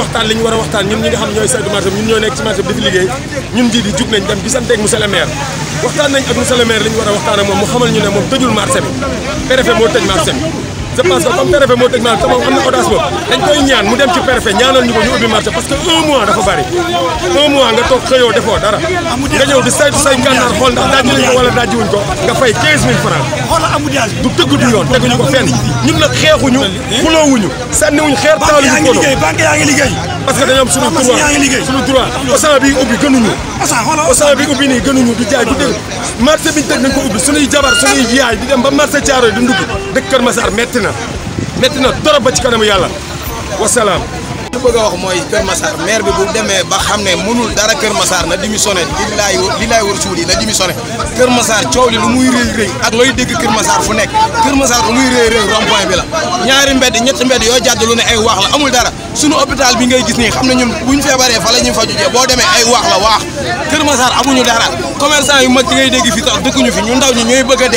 waxtaan li ñu war a waxtaan ñun ñi nga xam ñooy saytu marché bi ñun ñoo nekk ci marché bi di fi liggéey ñun njiit yi jug nañ dem gisante ak monsieur le maire waxtaan nañ ak monsieur le maire li ñu war a waxtaan ak moom mu xamal ñu ne moom tëjul marché bi préfet moo tëj marché bi je pense que comme préfet moo tëj marché te moom am na audace boobu dañ koy ñaan mu dem ci préfet ñaanal ñu ko ñu ubbi marché parce que 1 mois dafa bari 1 mois nga toog xëyoo defoo dara nga ñëw di saytu say gànnaar xool ndax dajji nañ ko wala dajjiwuñ ko nga fay 15000 francs du tëgg du yoon teguñu ko fenn ñun nag xeexuñu xuloowuñu sànniwuñ xeer taaluñu kono parce que dañoo am suñu droit Auchan bi ubbi gënuñu Auchan bi ubbi nii gënuñu du jaay du dégg marché bi ñu tëj nañ ko ubbi suñuy jabar suñuy yaay di dem ba marché Thiaroye di ndugg dëkk Kër Massar metti na torop ba ci kanamu yàlla wasalaam. li bëgg a wax mooy Kër Massar maire bi bu demee ba xam ne mënul dara Kër Massar na démissionné li laay war suul yi na démissionné Kër Massar coow li lu muy rëy ak looy dégg Kër Massar fu nekk Kër Massar lu muy rëy rond-point bi la ñaari mbedd ñetti mbedd yoo jàdd lu ne ay waax la amul dara sunu hôpital bi ngay gis nii xam ne ñun buñ feebaree fa la ñuy faju jee boo demee ay waax la waax Kër Massar amuñu dara commerçant yu mag yi ngay dégg fi tax dëkkuñu fi ñu ndaw ñi ñooy bëgg a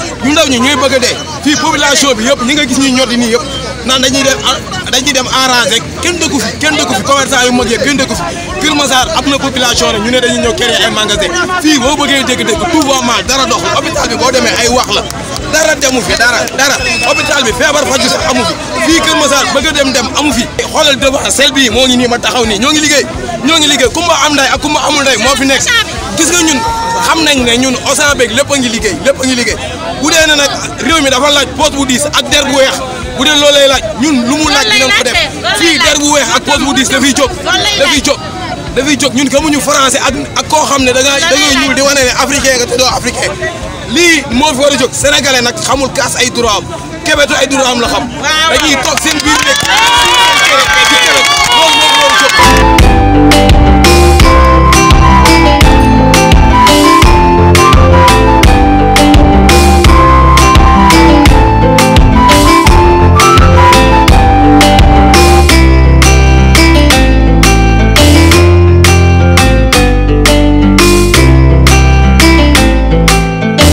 dee fii population bi yëpp ñi nga gis ñuy ñoddi nii yëpp naan dañuy dem enrangé kenn dëkku fi commerçant yu mag yi kenn dëkku fi Kër Massar am na population ne ñu ne dañuy ñëw créer ay magasin fii boo bëggee dégg-dégg tout va mal dara doxul hôpital bi boo demee ay wax la dara demu fi dara hôpital bi feebar faju sax amu fi fii Kër Massar bëgg a dem amu fi xoolal devant sel bii moo ngi nii ma taxaw nii ñoo ngi liggéey kumba am nday ak kumba amul nday moo fi nekk gis nga ñun xam nañ ne ñun Auchan beeg lépp a ngi liggéey bu dee ne nag réew mi dafa laaj poste bu diis ak der bu weex bu dee loolu lay laaj ñun lu mu laaj dinañ ko def fii der bu weex ak poste bu diis dafay jóg ñun xamuñu français ak koo xam ne da ngay ñuul di wane ne africain nga te doo africain lii moo fi war a jóg sénégalais nag xamul kaas ay droit am kebetu ay droit am la xam dañuy toog seen biir nekk loolu moo fi war a jóg